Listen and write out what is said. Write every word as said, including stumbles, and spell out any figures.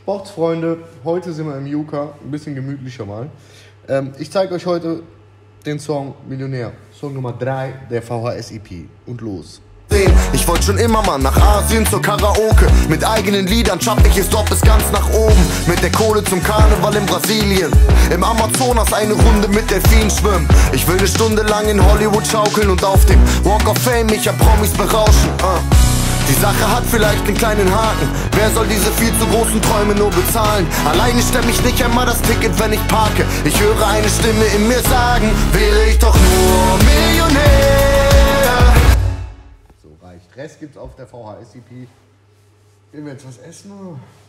Sportsfreunde, heute sind wir im Juka, ein bisschen gemütlicher mal. Ähm, ich zeige euch heute den Song Millionär, Song Nummer drei der V H S E P. Und los. Ich wollte schon immer mal nach Asien zur Karaoke. Mit eigenen Liedern schaff ich es dort bis ganz nach oben. Mit der Kohle zum Karneval in Brasilien. Im Amazonas eine Runde mit Delfinen schwimmen. Ich will eine Stunde lang in Hollywood schaukeln und auf dem Walk of Fame mich an Promis berauschen. uh. Die Sache hat vielleicht einen kleinen Haken. Wer soll diese viel zu großen Träume nur bezahlen? Alleine stemmt mich nicht einmal das Ticket, wenn ich parke. Ich höre eine Stimme in mir sagen, wäre ich doch nur Millionär. So reicht. Rest gibt's auf der V H S E P. Will wir jetzt was essen?